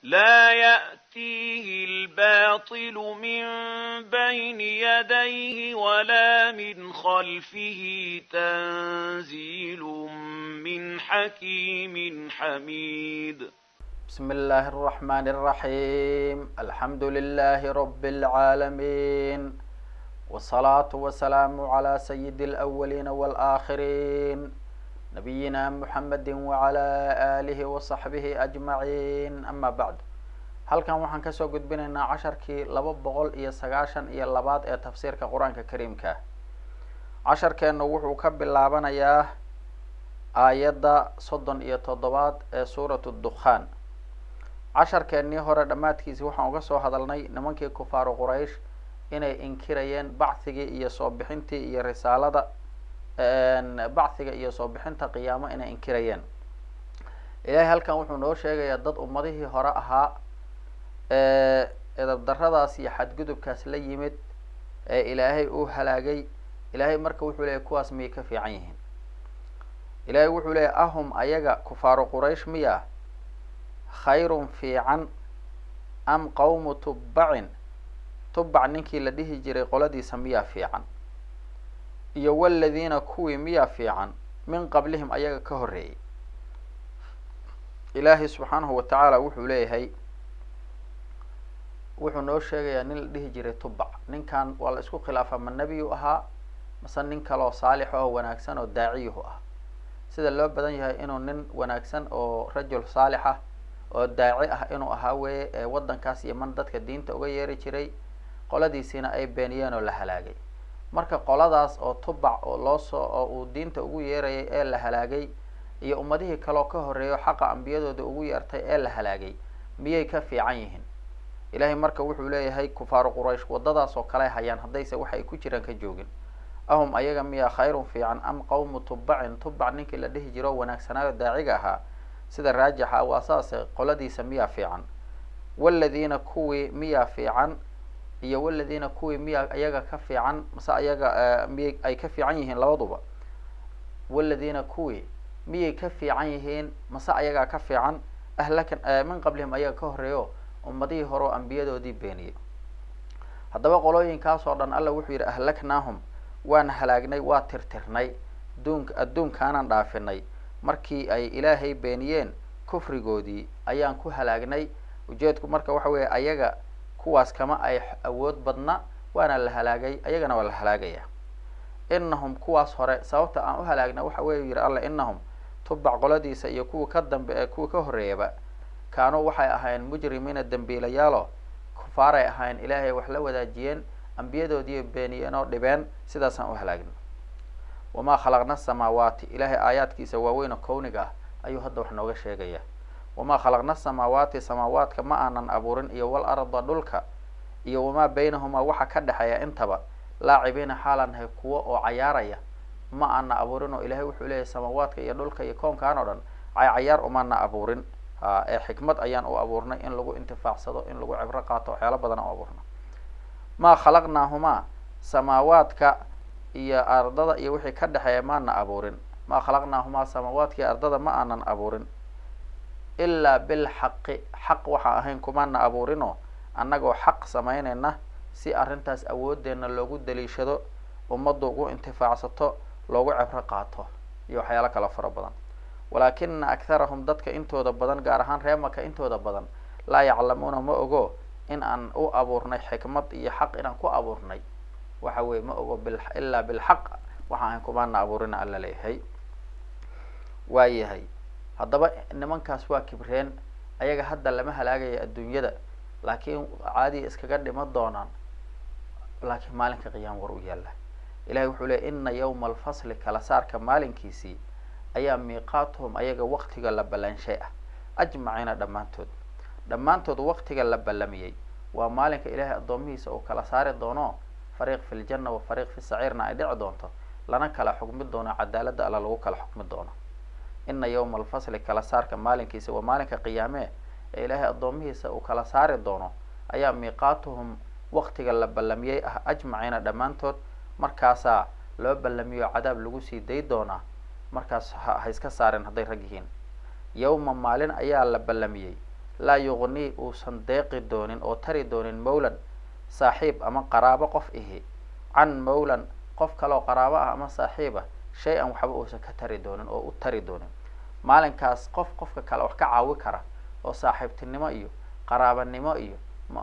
لا يأتيه الباطل من بين يديه ولا من خلفه تنزيل من حكيم حميد بسم الله الرحمن الرحيم الحمد لله رب العالمين والصلاة والسلام على سيد الأولين والآخرين نبينا محمد وعلى آله وصحبه أجمعين أما بعد halkan waxaan kasoo gudbinaynaa casharkii 292 ee tafsiirka quraanka kariimka casharkeenu wuxuu ka bilaabanayaa aayadda 37 ee suuratu dukhaan casharkeenii hore dhamaadkiisa waxaan uga soo hadalnay nimankii kufaaru quraysh inay inkirayeen bacthigii iyo soo bixintii iyo risaalada bacthiga iyo soo bixinta qiyaamo inay inkirayeen ilaahay halkan wuxuu noo sheegayaa dad ummadihii hore ahaa edab daradaas iyo xadgudubkaas la yimid ee ilaahay uu halaagay ilaahay marka wuxuu leeyahay kuwaas miyay ka fiican yihiin ilaahay wuxuu leeyahay ahum ayaga kufaaru quraysh miya khayrun fiican am qawmu tubbacin tubbac ninkii la dhihi jiray qoladiisa miyaa fiican iyo waladiina kuwii miyaa fiican min qablihim ayaga ka horreeyay ilaahay subxaanahu watacaala wuxuu leeyahay wuxuu noo sheegayaa nin la dhihi jiray tubbac ninkan waa la isku khilaafa ma nebiyu ahaa mase nin kaloo saalix oo wanaagsan oo daaciyuhu ah sida loo badan yahay inuu nin wanaagsan oo rajul saalix ah oo daaci ah inuu ahaa weeye ee waddankaas Yeman dadka diinta uga yeeri jiray qoladiisina ay beeniyeen oo la halaagay marka qoladaas oo tubbac oo oo uu diinta ugu yeerayay ee la halaagay iyo ummadihii kaloo ka horreeyo xaqa ambiyadooda ugu yeertay ee la halaagay miyay ka fiican yihiin ilaahay marka wuxuu leeyahay kufaaru quraysh wadadaas oo kale hayaan haddayse waxay ku jiraan ka joogin ahum ayaga miyaa khayrun fiican am qawmu tubbacin tubbac ninkii la dhihi jiro wanaagsanaayo daaciga ahaa sida raajixa waa saase qoladiisa miyaa fiican waladiina kuwii miyaa fiican iyo waladiina kuwii miyaa ayaga ka fiican mase ayaga miyay ay ka fiican yihiin labaduba waladiina kuwii miyay ka fiican yihiin mase ayagaa ka fiican ahlakan min qablihim ayaga ka horreeyo ummadihii hore oo ambiyadoodii beeniyey haddaba qolooyinkaas oo dhan alla wuxuu yidhi ahlaknaahum waan halaagnay waa tirtirnay adduunkaanan dhaafinay markii ay ilaahay beeniyeen kufrigoodii ayaan ku halaagnay ujeedku marka waxa weeye ayaga kuwaas kama ay awood badna waana la halaagay ayagana waa la halaagaya innahum kuwaas hore sababta aan u halaagna waxa weeye yidhi alla innahum tubbac qoladiisa iyo kuwa ka dambe ee kuwa ka horreeyaba kaanuu waxay ahaayeen mujrimiina dembiilayaalo kufaaray ahaayeen ilaahay wax la wadaajiyeen ambiyadoodii beeniyeen oo dhibeen sidaasaan u halaagna wamaa khalaqna samaawaati ilaahay aayaadkiisa waaweyn kowniga ah ayuu hadda wax nooga sheegaya wamaa khalaqna samaawaati samaawaadka ma aanan abuurin iyo wal arda dhulka iyo wamaa baynahumaa waxa ka dhexeeya intaba laacibiina xaalan nahay kuwo oo cayaaraya ma aana abuurin oo ilaahay wuxuu leeyahay samaawaadka iyo dhulka iyo koonkaan oo dhan cayaar umaana abuurin ee xikmad ayaan u abuurnay in lagu intifaacsado in lagu cibro qaato waxyaalo badan u abuurna maa khalaqnaahumaa samaawaadka iyo ardada iyo wixii ka dhexeeya maana abuurin maa khalaqnaahumaa samaawaadka iyo ardada ma aanan abuurin ilaa bilxaqi xaq waxaan ahayn kumaana abuurinoo annagoo xaq samaynayna si arrintaas awoodeenna loogu daliishado ummaddu ugu intifaacsato loogu cibro qaato iyo waxyaalo kala fara badan walaakina akharahum dadka intooda badan gaar ahaan reer maka intooda badan laa yaclamuuna ma ogo in aan u abuurnay xikmad iyo xaq inaan ku abuurnay waxa weye ma ogo ilaa bilxaq waxaan ahayn kumaana abuurina alla leeyahay waa yahay haddaba nimankaas waa kibreen ayaga hadda lama halaagaya adduunyada laakiin caadiya iskaga dhima doonaan laakiin maalinka qiyaam war u yaalla ilahay wuxuu leeyay ina yawma alfasli kala saarka maalinkiisii ayaa miiqaatuhum ayaga waqtiga la ballanshay ah ajmaciina dhammaantood waqtiga la ballamiyey waa maalinka ilaahay addoomihiisa uu kala saari doono fariiq fi ljanna wa fariiq fi saciirna ay dhici doonto lana kala xukmi doono cadaaladda alla lagu kala xukmi doono ina yawma alfasli kala saarka maalinkiisa waa maalinka qiyaamee ee ilaahay addoomihiisa uu kala saari doono ayaa miiqaatuhum waqtiga la ballamiyey ah ajmaciina dhammaantood markaasaa loo ballamiyo cadaab lagu sii day doonaa markaas ha iska saareen hadday rag yihiin yawma maalin ayaa la ballamiyey laa yuqnii uusan deeqi doonin oo tari doonin mawlan saaxiib ama qaraabo qof ihi can mawlan qof kaleoo qaraabo ah ama saaxiib ah shay-an waxba uusan ka tari doonin oo u tari doonin maalinkaas qofka kale wax ka caawi kara oo saaxiibtinimo iyo qaraabanimo iyo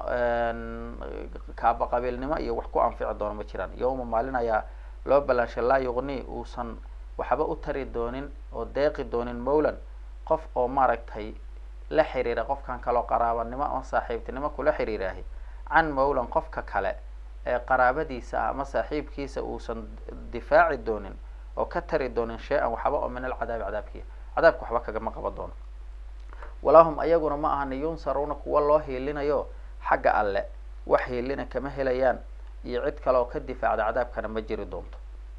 kaaba qabiilnimo iyo wax ku anfici doono ma jiraan. yawma maalin ayaa loo ballaanshay laa yuqnii uusan waxba u tari doonin oo deeqi doonin mawlan qof oo maaragtay la xiriira qofkan kaleo qaraabanimo ama saaxiibtinimo kula xiriiraahi can mawlan qofka kale ee qaraabadiisa ah ama saaxiibkiisa uusan difaaci doonin oo ka tari doonin shay-an waxba oo min alcadaabi cadaabka waxba kagama qaban doono. walahum ayaguna ma ahani yunsaruuna kuwa loo hiilinayo xagga alle wax hiilina kama helayaan iyo cid kale oo ka difaacda cadaabkana ma jiri doonto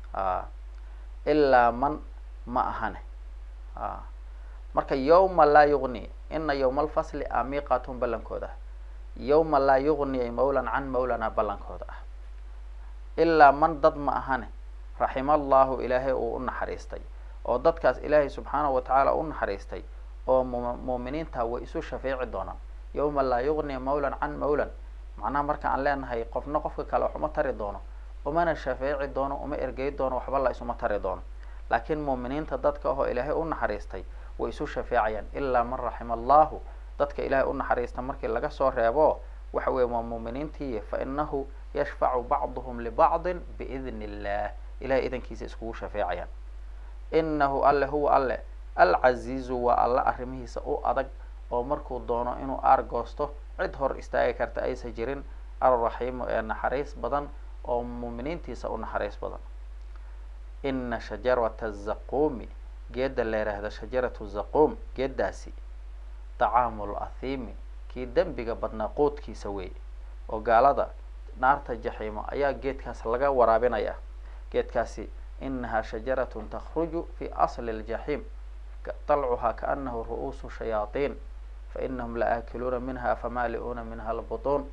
ilaa man ma ahane. marka yawma laa yuqni ina yawma alfasli a miiqatun ballankooda ah yawma laa yuqni mawlan can mawlana ballankooda ah ilaa man dad ma ahane raxima allahu ilaahay uu u naxariistay oo dadkaas ilaahay subxaanahu watacaala u naxariistay oo muuminiinta way isu shafeeci doonaan. yawma laa yuqni mawlan can mawlan macnaha marka aan leenahay qofna qofka kale wax uma tari doono umana shafeeci doono uma ergey doono waxba la isuma tari doono laakiin muuminiinta dadka ahoo ilaahay u naxariistay way isu shafeecayaan ilaa man raxima allahu dadka ilaahay u naxariista markii laga soo reebo waxa weeye waa muuminiintii fa inahu yashfacu bacduhum libacdin biidni illah ilahay idankiisa iskugu shafeecayaan. inahu alle huwa alle alcaziizu waa alla arrimihiisa u adag oo markuu doono inuu aargoosto cid hor istaagi karta aysan jirin alraxiimu ee naxariis badan oo muuminiintiisa u naxariis badan. ina shajarata zaquumi geedda la yidhaahda shajaratu zaquum geeddaasi tacaamul athiimi kii dembiga badnaa qoodkiisa weeye oo gaalada naarta jaxiimo ayaa geedkaas laga waraabinaya. geedkaasi inahaa shajaratun takhruju fi asli ljaxiim طلعها كأنه رؤوس شياطين فإنهم لآكلون منها فمالئون منها البطون.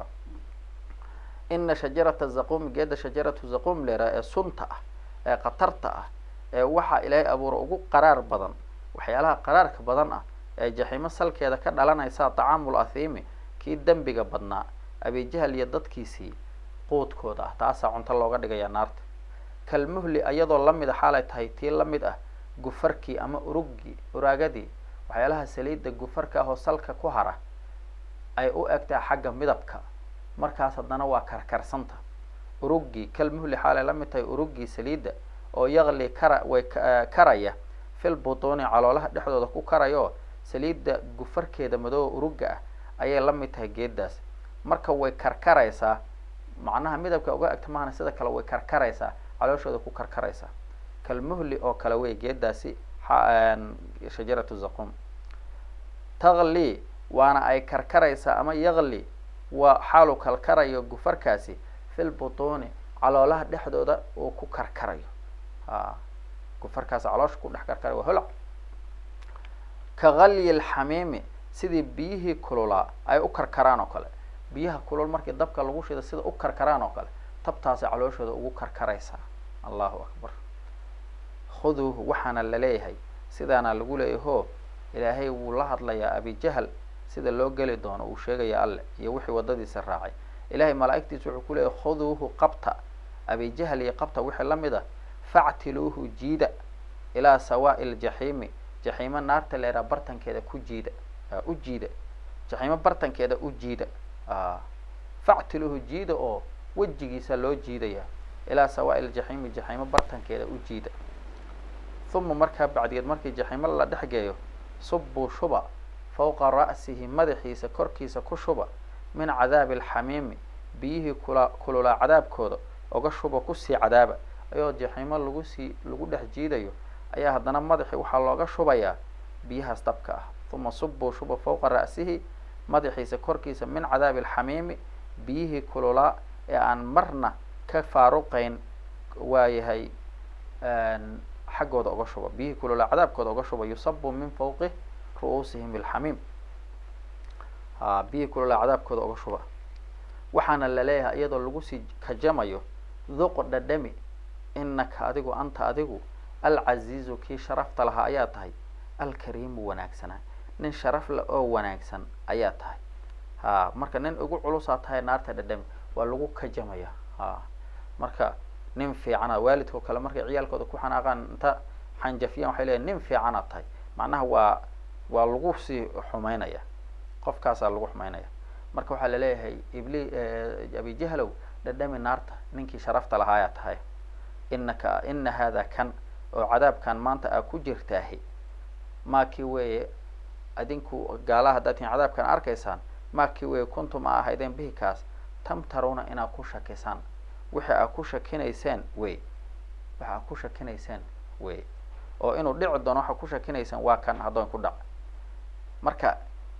إن شجرة الزقوم جد شجرة الزقوم لرا سنتة قطرتة وحى إلى أبو رؤوق قرار بدن وحيالها قرار كبدن جحيم السلك هذا كان لنا يسا تعامل أثيمي كي دم بيجا بدنا أبي جهل يدد كيسي قوت كودا تاسع عن طلوا قد جاي نارت كالمهل أيضا لمد حالة هايتي لمد gufarkii ama uraagadii waxyaalaha saliidda gufarka ahoo salka ku hara ay u egtaa xagga midabka markaas haddana waa karkarsanta urugii kalmuhli xaalay la mid tahay urugii saliidda oo yaqli way karaya fil butuuni caloolaha dhexdooda ku karayo saliidda gufarkeeda madooba uruga ah ayay la mid tahay geeddaas marka way karkaraysaa macnaha midabka uga egta maahana sida kale way karkaraysaa calooshooda ku karkaraysaa kalmuhli oo kale wey geeddaasi shajaratu zaqum taqli waana ay karkaraysaa ama yaqli waa xaalu karkarayo gufarkaasi fil butuuni caloolaha dhexdooda uu ku karkarayo gufarkaasi caloosha ku dhex karkarayo waa holac ka galyi lxamiimi sidii biyihii kululaa ay u karkaraan oo kale biyaha kulul markii dabka lagu shido sida u karkaraan oo kale tabtaasi calooshooda ugu karkaraysaa. allahu akbar. khuduuhu waxaana laleeyahay sidaana lagu leeyaho ilaahay wuu la hadlayaa abijahl sida loo geli doono uu sheegaya alle iyo wixii wadadiisa raacay. ilaahay malaa'igtiisa wuxuu ku leeyahay khuduuhu qabta abijahl iyo qabta wixii la mid ah factiluuhu jiida ilaa sawaa'i ljaxiimi jaxiimo naarta leeraa bartankeeda ku jiida u jiida jaxiimo bartankeeda u jiida factiluuhu jiida oo wejigiisa loo jiidaya ilaa sawaa'i ljaxiimi jaxiimo bartankeeda u jiida. uma markaa bacdigeed markii jaxiimo la dhex geeyo subbuu shuba fawqa ra'sihi madaxiisa korkiisa ku shuba min cadaabi alxamiimi biyihii kululaa cadaabkooda oga shuba kusii cadaaba ayoo jaxiimo lagu dhex jiidayo ayaa haddana madaxii waxaa looga shubayaa biyahaas dabka ah. uma subbuu shuba fawqa ra'sihi madaxiisa korkiisa min cadaabi alxamiimi biyihii kululaa ee aan marna ka faaruqayn waayahay xaggooda oga shuba biyihii kululaa cadaabkooda oga shuba yusabu min fawqi ru'uusihim bilxamiim biyihii kululaa cadaabkooda oga shuba waxaana laleeyahay iyadoo lagu sii kajamayo duq dhadhami inaka adigu anta adigu alcaziizu kii sharafta lahaa ayaa tahay alkariimu wanaagsanaa nin sharaf la oo wanaagsan ayaa tahay ha marka nin ugu culusaa tahay naarta dhadhami waa lagu kajamaya ha marka nin fiicana waalidku kale markay ciyaalkooda ku xanaaqaan inta xanjafiyaan waxay leeyihin nin fiicana tahay macnaha waa lagu sii xumaynaya qofkaasaa lagu xumaynaya marka waxaa laleeyahay abi jahlow dhadhami naarta ninkii sharafta lahaayaa tahay ina hada kan oo cadaabkan maanta aa ku jirtaahi maakii weeye adinku gaalaha haddaad tihin cadaabkan arkaysaan maakii weeye kuntum a ahaydeen bihi kaas tamtaruuna inaad ku shakisaan wixii aad ku shakinayseen wey waxa aad ku shakinayseen wey oo inuu dhici doono waxaad ku shakinaysaan waa kan haddoon ku dhac marka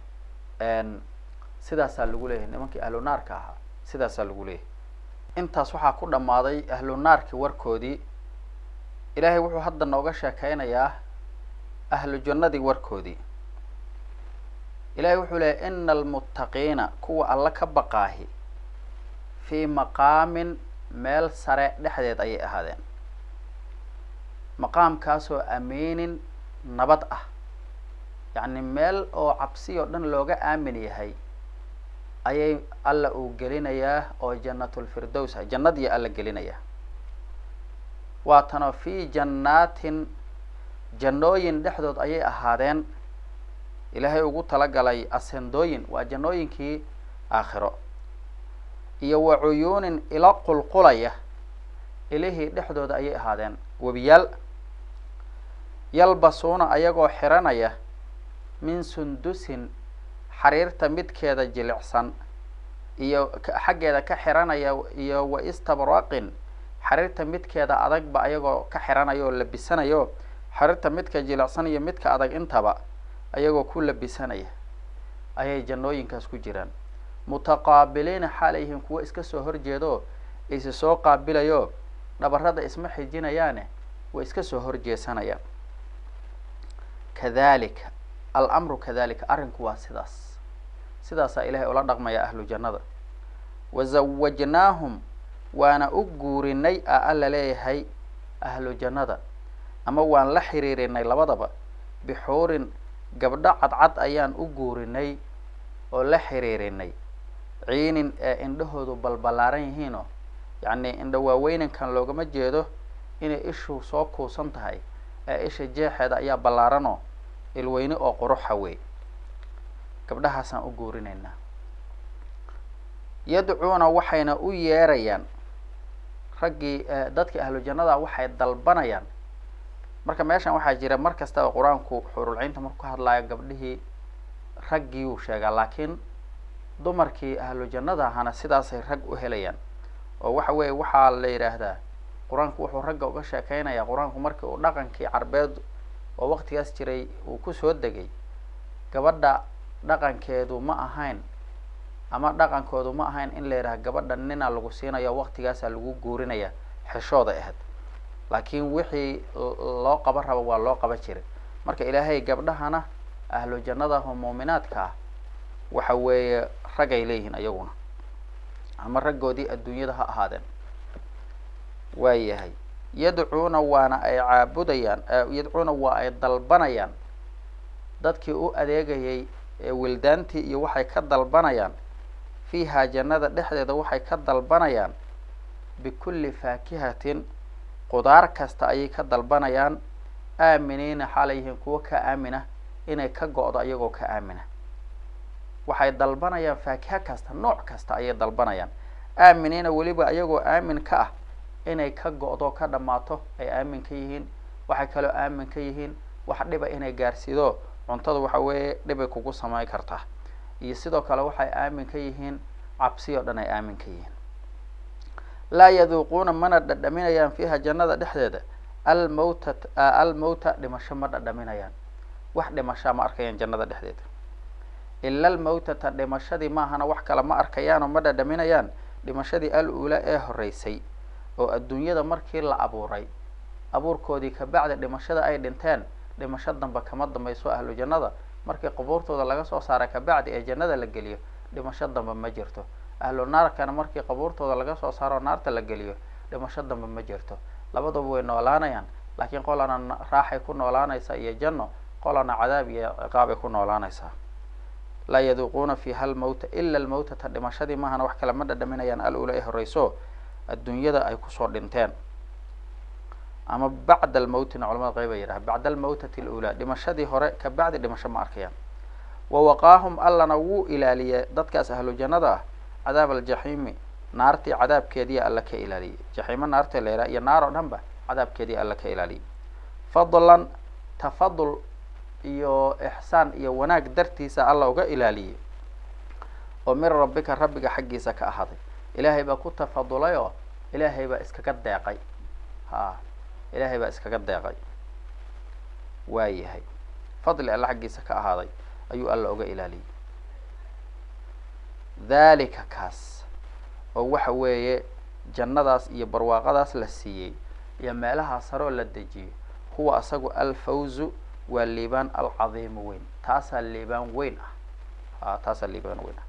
sidaasaa lagu leeyahay nimankii ahlu naarka ahaa sidaasaa lagu leeyahay intaas waxaa ku dhammaaday ahlu naarkii warkoodii ilaahay wuxuu hadda nooga sheekeynayaa ahlu jannadii warkoodii ilahay wuxuu leeyahy ina almuttaqiina kuwa alla ka baqaahi fii maqaamin meel sare dhexdeed ayay ahaadeen maqaamkaasoo amiinin nabad ah yacni meel oo cabsi oo dhan looga aamin yahay ayay alla uu gelinayaa oo jannatulfirdows ah jannadii alla gelinayaa waatanoo fii jannaatin jannooyin dhexdood ayay ahaadeen ilaahay ugu talagalay asendooyin waa jannooyinkii aakhiro iyo wa cuyuunin ilo qulqulaya ilihii dhexdooda ayay ahaadeen webiyaal yalbasuuna ayagoo xiranaya min sundusin xariirta midkeeda jilicsan iyo xaggeeda ka xiranaya iyo wa istabraqin xariirta midkeeda adagba ayagoo ka xiranaya oo labisanayo xariirta midka jilicsan iyo midka adag intaba ayagoo ku labisanaya ayay jannooyinkaas ku jiraan mutaqaabiliina xaalayhiin kuwa iska soo horjeedo isa soo qaabilayo dhabarrada isma xijinayaane way iska soo horjeesanayaan kadalika alamru kadalika arrinku waa sidaasaa ilaahay ula dhaqmaya ahlu jannada wazawajnaahum waana u guurinay a alla leeyahay ahlu jannada ama waan la xiriirinay labadaba bixuurin gabdho cadcad ayaan u guurinay oo la xiriirinay ciinin ee indhahoodu balbalaaran yihiinoo yacni indha waaweynankan loogama jeedo inay ishu soo kuusan tahay ee isha jeexeeda ayaa ballaaranoo ilweyne oo quruxa wey gabdhahaasaan u guurinaynaa yadcuuna waxayna u yeerayaan raggii dadkii ahlu jannada waxay dalbanayaan marka meeshan waxaa jira mar kastaba qur-aanku xurulciynta markuu ka hadlaayo gabdhihii raggii uu sheegaa laakiin dumarkii ahlu jannada ahana sidaasay rag u helayaan oo waxa weeye waxaa la yidhaahdaa qur-aanku wuxuu ragga uga sheekeynayaa qur-aanku markii uu dhaqankii carbeed oo waqtigaas jiray uu kusoo degay gabadha dhaqankeedu ma ahayn ama dhaqankoodu ma ahayn in la yidhaha gabadha nina lagu siinayo waqtigaasaa lagu guurinaya xeshooda ahayd laakiin wixii loo qaban rabo waa loo qaban jiray marka ilaahay gabdhahana ahlu jannadaho muuminaadka ah waxa weeye ragay leeyihiin ayaguna ama raggoodii adduunyada ha ahaadeen waayahay yadcuuna waana ay caabudayaan yadcuuna waa ay dalbanayaan dadkii u adeegayay ee wildaantii iyo waxay ka dalbanayaan fiihaa jannada dhexdeeda waxay ka dalbanayaan bikulli faakihatin qudaar kasta ayay ka dalbanayaan aaminiina xaalayyihiin kuwa ka aamina inay ka go-do ayagoo ka aamina waxay dalbanayaan faakiha kasta nooc kasta ayay dalbanayaan aaminiina weliba ayagoo aamin ka ah inay ka go-do ka dhammaato ay aamin ka yihiin waxay kaloo aamin ka yihiin wax dhiba inay gaarsiido cuntada waxa weeye dhibay kugu samayn kartaa iyo sidoo kale waxay aamin ka yihiin cabsi oo dhan ay aamin ka yihiin laa yaduuquuna mana dhadhaminayaan fiiha jannada dhexdeeda almawta dhimasho ma dhadhaminayaan wax dhimashaa ma arkayaan jannada dhexdeeda ila almawtata dhimashadii maahana wax kale ma arkayaan oo ma dhadhaminayaan dhimashadii al-uulaa ee horeysay oo adduunyada markii la abuuray abuurkoodii kabacdi dhimashada ay dhinteen dhimasho damba kama dambayso ahlu jannada markii qabuurtooda laga soo saaray kabacdi ee jannada la geliyo dhimasho damba ma jirto ahlu naarkana markii qabuurtooda laga soo saaro naarta la geliyo dhimasho damba ma jirto labaduba way noolaanayaan laakiin qolana raaxay ku noolaanaysa iyo janno qolana cadaab iyo ciqaab ay ku noolaanaysaa laa yaduuquuna fiiha almawta ila almawtata dhimashadii maahana wax kale ma dhadhaminayaan al-ula ee horeyso adduunyada ay kusoo dhinteen ama bacda almawtina culamada qayb ay yidhaha bacda almawtati alula dhimashadii hore ka bacdi dhimasho ma arkayaan wawaqaahum allana wuu ilaaliyey dadkaas ahlu jannada ah cadaab aljaxiimi naartii cadaabkeedii alla ka ilaaliyey jaxiimo naarta la yidhaha iyo naar oo dhan ba cadaabkeedii alla ka ilaaliyey fadlan tafadul iyo ixsaan iyo wanaag dartiisa alla uga ilaaliyey oo min rabbika rabbiga xaggiisa ka ahaaday ilaahay baa ku tafadulay oo ilaahay baa iskaga deeqay ilaahay baa iskaga deeqay waayahay fadli alla xaggiisa ka ahaaday ayuu alla uga ilaaliyey dhalika kaas oo waxa weeye jannadaas iyo barwaaqadaas la siiyey iyo meelaha saroo la dejiyey huwa asagu alfawzu waa liibaan alcadiimu weyn taasaa liibaan weyn ah taasaa liibaan weyn ah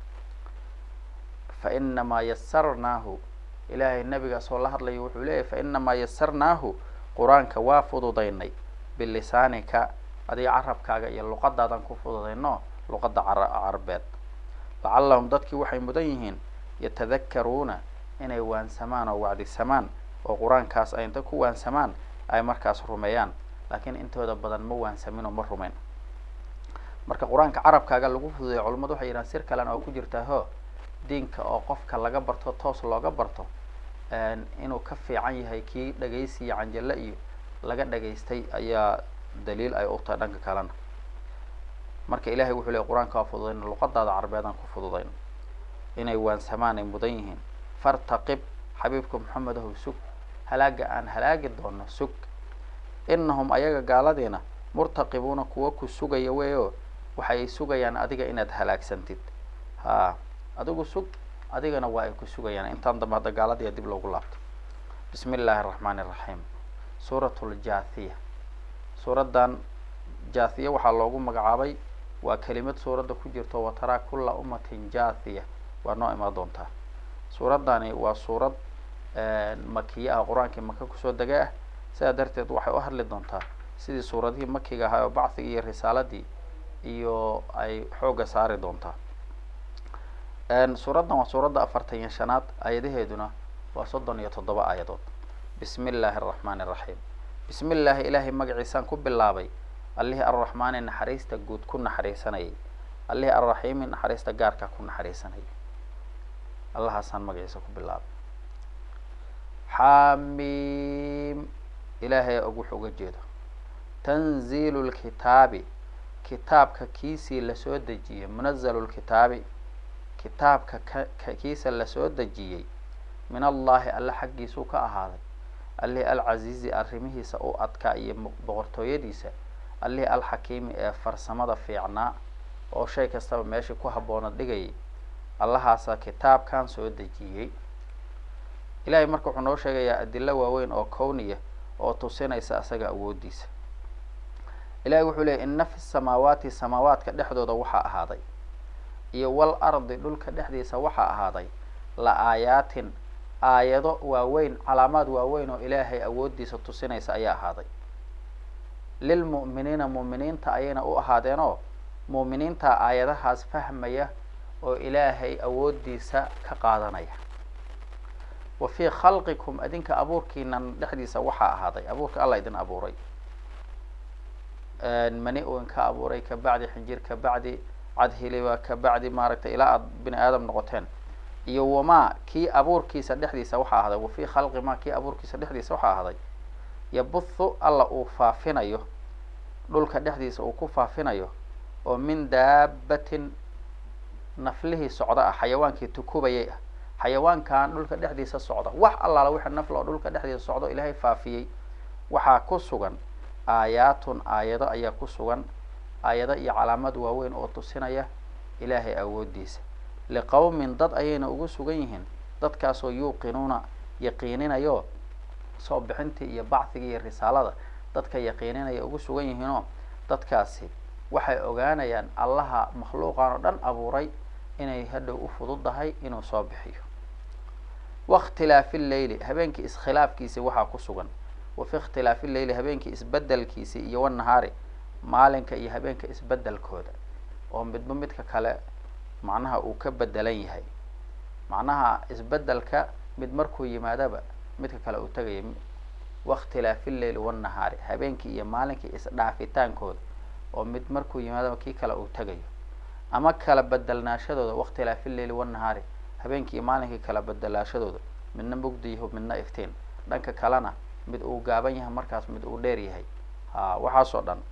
fa inamaa yasarnaahu ilaahay nabigaas oo la hadlayo wuxuu leeyahy fa inamaa yasarnaahu qur-aanka waa fududaynay bilisaanika adiga carabkaaga iyo luqadaadan ku fududayno luqadda carbeed lacallahum dadkii waxay mudan yihiin yatadakkaruuna inay waansamaan oo wacdisamaan oo qur-aankaas ay inta ku waansamaan ay markaas rumeeyaan laakiin intooda badan ma waansamin oo ma rumeyn marka qur-aanka carabkaaga lagu fududeeyo culimmadu waxay yidhahan sir kalena oo ku jirtaa ho diinka oo qofka laga barto toos looga barto inuu ka fiican yahay kii dhagaysi iyo canjalo iyo laga dhagaystay ayaa daliil ay u tahay dhanka kalena marka ilaahay wuxuu leey qur-aanka waa fududayn luqadaada carbeedaan ku fududayn inay waansamaan ay mudan yihiin fartaqib xabiibka maxamedahu sug halaaga aan halaagi doono sug inahum ayaga gaaladiina murtaqibuuna kuwa ku sugaya weyo waxay sugayaan adiga inaad halaagsantid adigu sug adigana waa ay ku sugayaan intaan dambe hadda gaaladiya dib loogu laabto bismi illaahi araxmaani iraxiim suuratu ljaathiya suuraddan jaathiya waxaa loogu magacaabay waa kelimad suuradda ku jirto wataraa kulla ummatin jaathiya waa noo imaan doontaa suuraddani waa suurad makiya ah qur-aankii maka kusoo dega ah sidaa darteed waxay u hadli doontaa sidii suuradihii makiga ahaa oo bacthigii iyo risaaladii iyo ay xoogga saari doontaa suuraddan waa suuradda 45 aayadaheeduna waa 37 aayadood bismi illaahi araxmaani iraxiim bismi illaahi ilaahay magaciisaan ku bilaabay allihii arraxmaani naxariista guud ku naxariisanayay allihii arraxiimi naxariista gaarka ku naxariisanayay allahaasaan magaciisa ku bilaabay xamiim ilaahay og wuxuu uga jeedo tanziilu lkitaabi kitaabka kiisii lasoo dejiyey munazalu lkitaabi kitaabka kiisa lasoo dejiyey min allahi alla xaggiisuu ka ahaaday allihii alcaziizi arrimihiisa u adkaa iyo boqortooyadiisa allihii alxakiimi ee farsamada fiicnaa oo shay kastaba meeshii ku habboona dhigayay allahaasa kitaabkan soo dejiyey ilaahay marka wuxuu noo sheegayaa adilo waaweyn oo kowniya oo tusinaysa asaga awoodiisa ilahay wuxuu leeyay inna fi samaawaati samaawaadka dhexdooda waxaa ahaaday iyo wal ardi dhulka dhexdiisa waxaa ahaaday la aayaatin aayado waaweyn calaamaad waaweyn oo ilaahay awoodiisa tusinaysa ayaa ahaaday lilmu'miniina mu'miniinta ayayna u ahaadeenoo mu'miniinta aayadahaas fahmaya oo ilaahay awoodiisa ka qaadanaya wa fii khalqikum adinka abuurkiinan dhexdiisa waxaa ahaaday abuurka alla idin abuuray mani uu inka abuuray kabacdi xinjir kabacdi cadhiliba kabacdi maaragtay ilaa aad bini aadam noqoteen iyo wamaa kii abuurkiisa dhexdiisa waxaa ahaaday wa fii khalqi maa kii abuurkiisa dhexdiisa waxaa ahaaday yabuthu alla uu faafinayo dhulka dhexdiisa uu ku faafinayo oo min daabatin naflihii socda ah xayawaankii tukubayay ah xayawaankan dhulka dhexdiisa socda wax allaala wixii nafl oo dhulka dhexdiisa socdo ilaahay faafiyey waxaa ku sugan aayaatun aayado ayaa ku sugan aayado iyo calaamad waaweyn oo tusinaya ilaahay awoodiisa liqowmin dad ayayna ugu sugan yihiin dadkaasoo yuuqinuuna yaqiininayo soo bixintii iyo bacthigii iyo risaalada dadka yaqiininaya ugu sugan yihiinoo dadkaasi waxay ogaanayaan allaha makhluuqan oo dhan abuuray inay hadhow u fududahay inuu soo bixiyo waاkhtilaafi leyli habeenkii iskhilaafkiisii waxaa ku sugan wa fi ikhtilaafi leyli habeenkii isbedelkiisii iyo wanahaari maalinka iyo habeenka isbedelkooda oo midba midka kale macnaha uu ka bedelan yahay macnaha isbedelka mid markuu yimaadaba midka kale uu tagayo waqtilaafi lleyli wannahaari habeenkii iyo maalinkii isdhaafitaankooda oo mid markuu yimaadaba kii kale uu tagayo ama kala bedelnaashadooda waqtilaafi lleyli wannahaari habeenkii iyo maalinkii kala bedelaashadooda midna mugdi yaho midna iftiin dhanka kalena mid uu gaaban yahay markaas mid uu dheer yahay waxaasoo dhan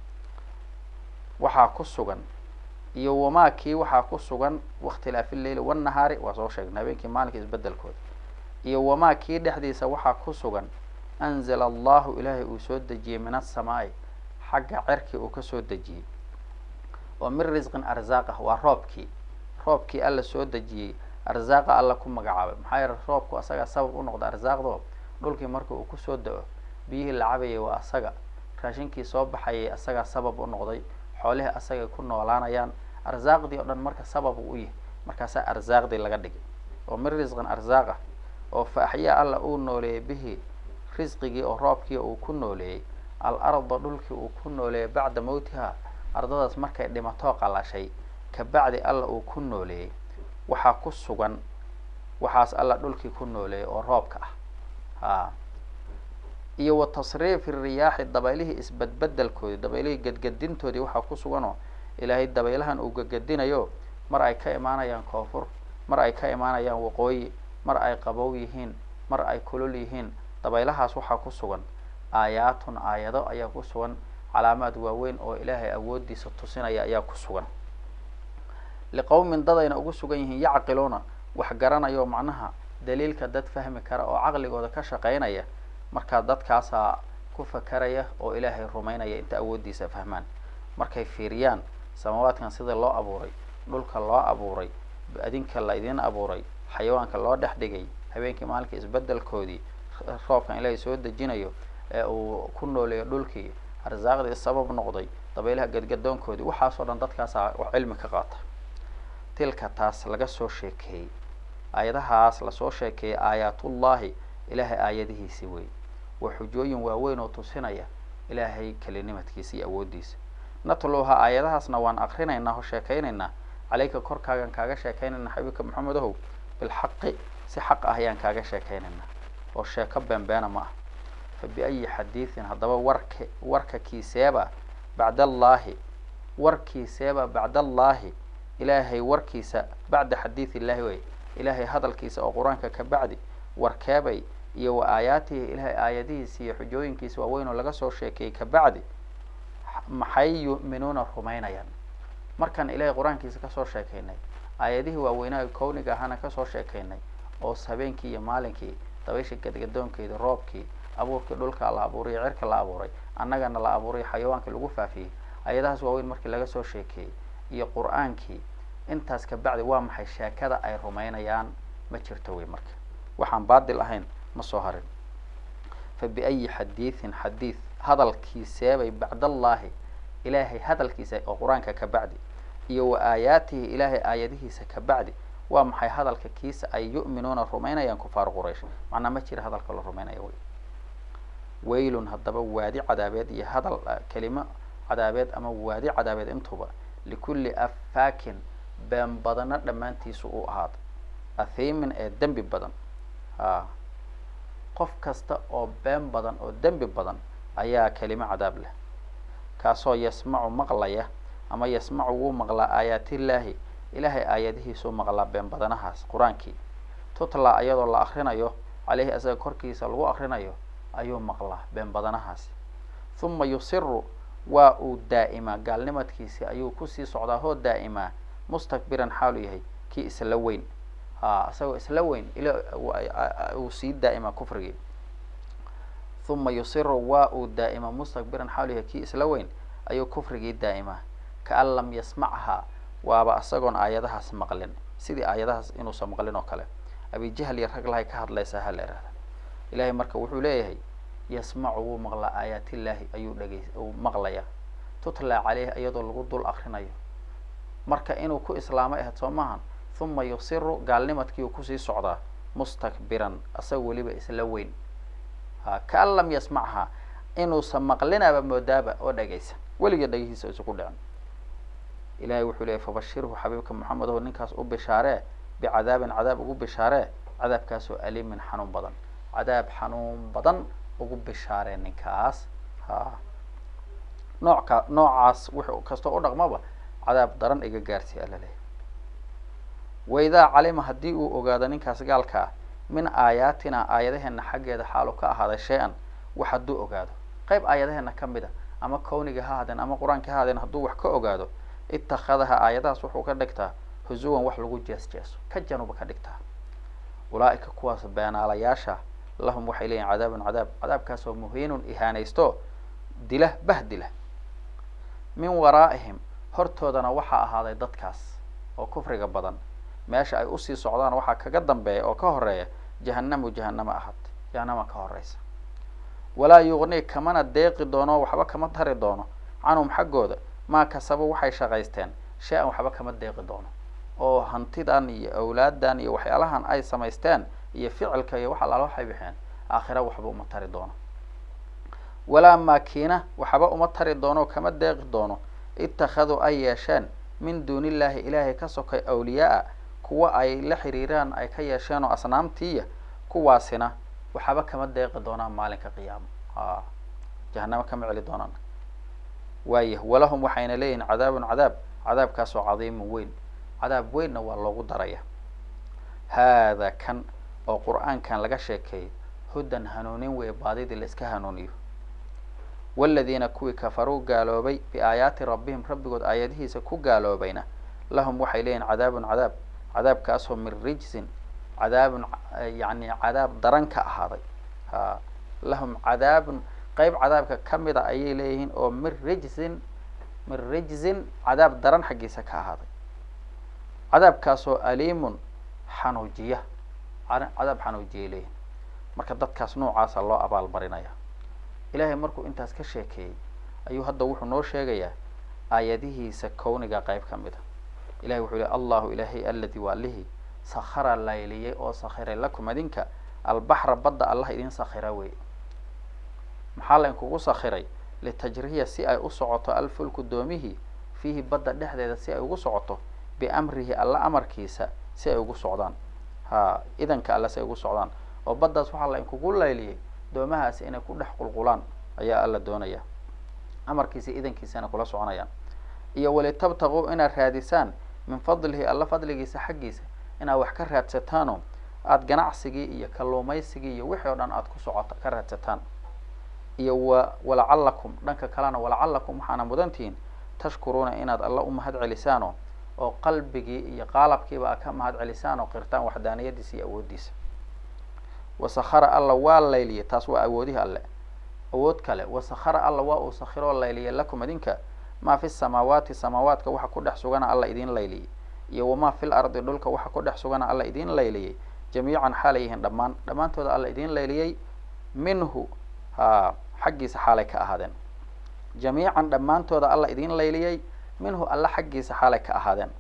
waxaa ku sugan iyo wamaa kii waxaa ku sugan waqtilaafi lleyli wannahaari waa soo sheegnay habeenkii maalinkii isbedelkooda iyo wamaa kii dhexdiisa waxaa ku sugan anzala allahu ilaahay uu soo dejiyey min asamaai xagga cerkii uu kasoo dejiyey oo min risqin arsaaq ah waa roobkii alla soo dejiyey arsaaqa alla ku magacaabay maxaa yeele roobku asaga sabab u noqda arsaaqdo dhulkii marka uu kusoo da-o biyihii la cabayay waa asaga raashinkii soo baxayay asagaa sabab u noqday xoolihii asagay ku noolaanayaan arsaaqdii oo dhan marka sabab u yahay markaasaa arsaaqdii laga dhigay oo min risqin arsaaq ah oo fa axyaa alla uu nooleeyey bihi risqigii oo roobkii uu ku nooleeyey al arda dhulkii uu ku nooleeyey bacda mawtiha ardadaas markay dhimatoo qalashay kabacdi alla uu ku nooleeyey waxaa ku sugan waxaas alla dhulkii ku nooleeyey oo roobka ah iyo wa tasriifi riyaaxi dabaylihii isbedbedelkoodii dabaylihii gadgadintoodii waxaa ku suganoo ilaahay dabaylahan uu gadgadinayo mar ay ka imaanayaan koonfur mar ay ka imaanayaan waqooyi mar ay qabow yihiin mar ay kulul yihiin dabaylahaas waxaa ku sugan aayaatun aayado ayaa ku sugan calaamaad waaweyn oo ilaahay awoodiisa tusinaya ayaa ku sugan liqowmin dadayna ugu sugan yihiin yacqiluuna wax garanayo macnaha daliilka dad fahmi kara oo caqligooda ka shaqaynaya markaa dadkaasaa ku fakaraya oo ilaahay rumaynaya inta awoodiisa fahmaan markay fiiriyaan samawaadkan sida loo abuuray dhulka loo abuuray adinka la idin abuuray xayawaanka loo dhex dhigay habeenkii maalinkii isbedelkoodii roobkan ilaahay soo dejinayo ee uu ku nooleeyo dhulkii arsaaqdii sabab noqday dabaylaha gadgadoonkoodii waxaasoo dhan dadkaasaa wax cilmi ka qaata tilka taas laga soo sheekeeyey aayadahaas lasoo sheekeeyey aayaatullaahi ilaahay aayadihiisi wey waa xujooyin waaweyn oo tusinaya ilaahay kelinimadkiisa iyo awoodiisa natluha aayadahaasna waan akrinaynaa oo sheekaynaynaa caleyka korkaagan kaaga sheekaynaynaa xabiibka maxamed ahow bilxaqi si xaq ah ayaan kaaga sheekaynaynaa oo sheeko beenbeena ma ah fa biayi xadiidin haddaba warka kiiseeba bacdallaahi warkiiseeba bacdallaahi ilaahay warkiisa bacda xadiid illaahi wey ilaahay hadalkiisa oo qur-aanka ka bacdi warkeebay iyo wa aayaatihi ilaahay aayadihiisa iyo xujooyinkiisa waaweyn oo laga soo sheekeeyey ka bacdi maxay yu'minuuna rumaynayaan markaan ilaahay qur-aankiisa kasoo sheekaynay aayadihii waaweynaa kowniga ahaana kasoo sheekaynay oo habeenkii iyo maalinkii dabaysha gadgadoonkeeda roobkii abuurkii dhulka la abuuray cirka la abuuray annagana la abuuray xayawaankii lagu faafiyey aayadahaas waaweyn markii laga soo sheekeeyey iyo qur-aankii intaas ka bacdi waa maxay sheekada ay rumaynayaan ma jirto wey marka waxaan baadil ahayn ma soo harin fa biayi xadiidin xadiid hadalkiiseebay bacdallaahi ilaahay hadalkiisa oo qur-aanka ka bacdi iyo wa aayaatihi ilaahay aayadihiisa ka bacdi waa maxay hadalka kiisa ay yu'minuuna rumaynayaan kufaar quraysh macnaa ma jira hadalka la rumaynaya wey waylun haddaba waadi cadaabeed iyo hadal kelimo cadaabeed ama waadi cadaabeed intuba likulli affaakin been badana dhammaantiisu uu ahaado athiimin ee dembi badan qof kasta oo been badan oo dembi badan ayaa kelimo cadaab leh kaasoo yasmacu maqlaya ama yasmacu wuu maqlaa aayaatillaahi ilaahay aayadihiisuu maqlaa been badanahaas qur-aankii tutla iyadoo la akrinayo caleyhi asaga korkiisa lagu akrinayo ayuu maqlaa been badanahaasi huma yusiru waa uu daa'imaa gaalnimadkiisi ayuu kusii socdaa hoo daa'imaa mustakbiran xaalu yahay kii isla weyn isagoo isla weyn uu sii daa'imaa kufrigii huma yusiru waa uu daa'imaa mustakbiran xaalu yahay kii isla weyn ayuu kufrigii daa'imaa kaan lam yasmachaa waaba isagoon aayadahaas maqlin sidii aayadahaas inuusan maqlin oo kale abijahl iyo rag lahay ka hadlaysaa ha la ihahda ilahay marka wuxuu leeyahay yasmacu wuu maqlaa aayaatillaahi ayuu uu maqlaya tutla caleyhi iyadoo lagu dul akrinayo marka inuu ku islaamay ahayd soo maahan huma yusiru gaalnimadkii uu kusii socdaa mustakbiran isagoo weliba isla weyn kaan lam yasmachaa inuusan maqlinaaba moodaaba oo dhagaysa weliga dhagihiisa isu ku dhicin ilaahay wuxuu leeyahy fabashirhu xabiibka maxamed oo ninkaas u bishaaree bicadaabin cadaab ugu bishaaree cadaabkaasoo aliimin xanuun badan cadaab xanuun badan ugu bishaaree ninkaas noocaas wuxuu kastoo u dhaqmaba cadaab daran iga gaarsiiya alla leeyahy waidaa calima haddii uu ogaado ninkaas gaalkaa min aayaatina aayadaheena xaggeeda xaalu ka ahaaday shay-an wax hadduu ogaado qayb aayadaheena ka mid a ama kawniga ha hadeen ama qur-aanka ha hadeen hadduu wax ka ogaado ittakhadaha aayadahaas wuxuu ka dhigtaa husuwan wax lagu jees-jeeso ka januba ka dhigtaa ulaa-ika kuwaas beenaalayaasha lahum waxay leeyihin cadaabun cadaabkaasoo muhiinun ihaanaysto dila bahdila min waraa'ihim hortoodana waxaa ahaaday dadkaas oo kufriga badan meesha ay usii socdaan waxaa kaga dambeeya oo ka horeeya jahannamu jahanama ahaad jahanama ka horeysa walaa yuqni kamana deeqi doono waxba kama tari doono canhum xaggooda maa kasabo waxay shaqaysteen shay-an waxba kama deeqi doono oo hantidan iyo awlaadan iyo waxyaalahan ay samaysteen iyo ficilka iyo wax allaala waxay bixeen aakhira waxba uma tari doono walaa maakiina waxba uma tari doono kama deeqi doono ittakhaduu ay yeesheen min duuni illaahi ilaahay ka sokay awliyaa kuwa ay la xiriiraan ay ka yeesheen oo asnaamtiiya kuwaasina waxba kama deeqi doonaan maalinka qiyaamo jahanamo kama celi doonaan waayah walahum waxayna leeyihin cadaabun cadaabkaasoo cadiimun weyn cadaab weynna waa loogu daraya haada kan oo qur-aankan laga sheekeeyay hudan hanuunin wey baadidii la iska hanuuniyo waladiina kuwii kafaruu gaaloobay biaayaati rabbihim rabbigood aayadihiisa ku gaaloobayna lahum waxay leeyihin cadaabun cadaabkaasoo min rijsin cadaabun yani cadaab daran ka ahaaday lahum cadaabun qayb cadaabka kamida ayay leeyihiin oo min rijzin cadaab daran xaggiisa ka ahaaday cadaabkaasoo aliimun xanuujiya cadaab xanuujiyay leeyihin marka dadkaas noocaasa loo abaalmarinaya ilaahay markuu intaas ka sheekeeyey ayuu hadda wuxuu noo sheegayaa aayadihiisa kawniga qayb ka mid a ilahay wuxuu lehy allahu ilaahay aladi waa lihi sakhara layliyay oo sakhiray lakum idinka albaxra badda allah idin sakhira wey maxaa la inkugu sakhiray litajriya si ay u socoto alfulku doomihii fiihi badda dhexdeeda si ay ugu socoto biamrihi alla amarkiisa si ay ugu socdaan idanka alla si ay ugu socdaan oo baddaas waxaa la inkugu layliyay doomahaasi inay ku dhex qulqulaan ayaa alla doonaya amarkiisa idankiisana kula soconayaan iyo walitabtaquu inaad raadisaan min fadlihi alla fadligiisa xaggiisa inaad wax ka raadsataano aada ganacsigii iyo kalluumaysigii iyo wixii o dhan aada ku socoto ka raadsataan iyo walacalakum dhanka kalena walacalakum waxaana mudantihiin tashkuruuna inaad alla u mahad celisaano oo qalbigii iyo qaalabkiiba aad ka mahad celisaan oo qirtaan waxdaaniyadiisa iyo awooddiisa wasakhara alla waa layliyay taas waa awoodihi alle awood kale wasakhara alla waa uu sakhiroo layliyay lakum idinka maa fi samaawaati samaawaadka waxa ku dhex sugana alla idin layliyay iyo wamaa fil ardi dhulka waxa ku dhex sugana alla idin layliyay jamiican xaalay yihiin dhammaantooda alla idin layliyay minhu xaggiisa xaalay ka ahaadeen jamiican dhammaantooda alla idin layliyay minhu alla xaggiisa xaalay ka ahaadeen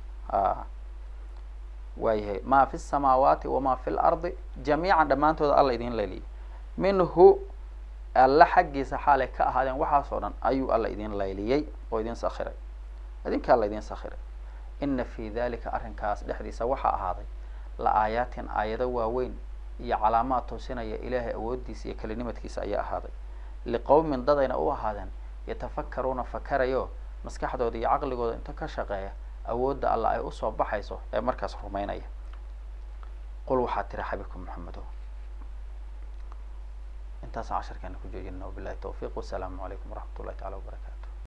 waayahay maa fi samaawaati wamaa fi lardi jamiican dhammaantooda alla idin layliyay minhu alla xaggiisa xaalay ka ahaadeen waxaas oo dhan ayuu alla idin layliyey oo idin sakhiray idinka alla idin sakhiray ina fi dalika arrinkaas dhexdiisa waxaa ahaaday la aayaatin aayado waaweyn iyo calaamaad toosinaya ilaahay awooddiisa iyo kelinimadkiisa ayaa ahaaday liqowmin dadayna u ahaadeen yatafakkaruuna fakarayo maskaxdooda iyo caqligooda inta ka shaqeeya awoodda alla ay usoo baxayso ee markaas rumaynaya qul waxaad tiri xabiibka maxamedo intaasaan casharkeena ku joojinana wabilahi tawfiiq wasalaamu calaykum waraxmat ullahi tacala wabarakaatu